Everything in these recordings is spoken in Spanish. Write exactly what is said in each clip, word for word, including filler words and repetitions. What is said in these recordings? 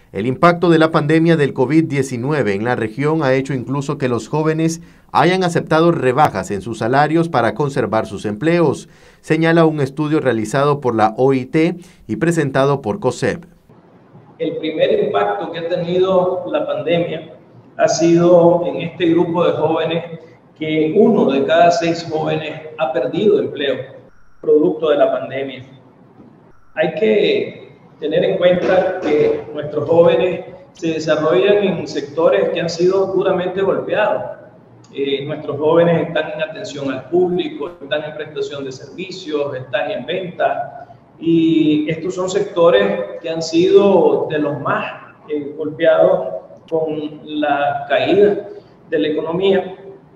El impacto de la pandemia del COVID diecinueve en la región ha hecho incluso que los jóvenes hayan aceptado rebajas en sus salarios para conservar sus empleos, señala un estudio realizado por la O I T y presentado por COSEP. El primer impacto que ha tenido la pandemia ha sido en este grupo de jóvenes que uno de cada seis jóvenes ha perdido empleo producto de la pandemia. Hay que tener en cuenta que nuestros jóvenes se desarrollan en sectores que han sido duramente golpeados. Eh, nuestros jóvenes están en atención al público, están en prestación de servicios, están en venta, y estos son sectores que han sido de los más eh, golpeados con la caída de la economía.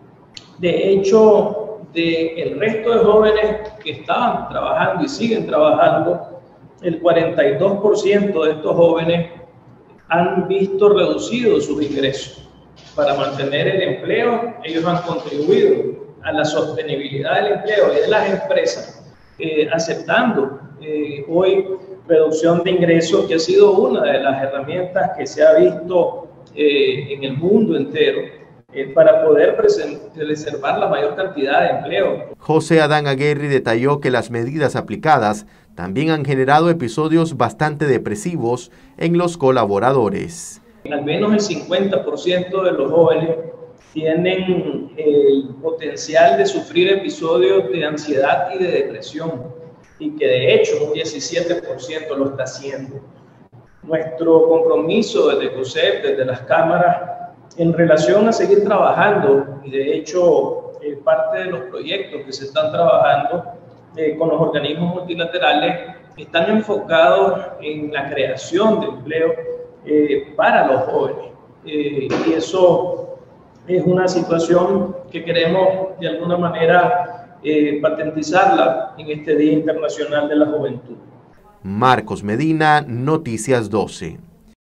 De hecho, del resto de jóvenes que estaban trabajando y siguen trabajando, el cuarenta y dos por ciento de estos jóvenes han visto reducidos sus ingresos. Para mantener el empleo, ellos han contribuido a la sostenibilidad del empleo y de las empresas, eh, aceptando eh, hoy reducción de ingresos, que ha sido una de las herramientas que se ha visto eh, en el mundo entero eh, para poder preservar la mayor cantidad de empleo. José Adán Aguirre detalló que las medidas aplicadas también han generado episodios bastante depresivos en los colaboradores. Al menos el cincuenta por ciento de los jóvenes tienen el potencial de sufrir episodios de ansiedad y de depresión, y que de hecho un diecisiete por ciento lo está haciendo. Nuestro compromiso desde COSEP, desde las cámaras, en relación a seguir trabajando, y de hecho eh, parte de los proyectos que se están trabajando eh, con los organismos multilaterales están enfocados en la creación de empleo eh, para los jóvenes. Eh, y eso es una situación que queremos de alguna manera eh, patentizarla en este Día Internacional de la Juventud. Marcos Medina, Noticias doce.